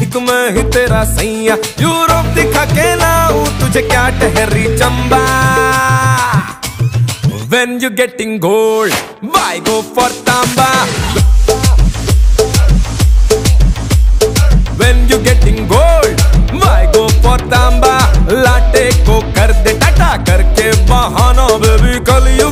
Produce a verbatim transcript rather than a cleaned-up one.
इश्क में ही तेरा सैया, यूरोप दिखा के लाऊं तुझे क्या ठहरी Chamba. When you getting gold, why go for तांबा? When you getting gold, why go for tamba? लाटे को कर दे टाटा करके बहाना बेबी, कल यू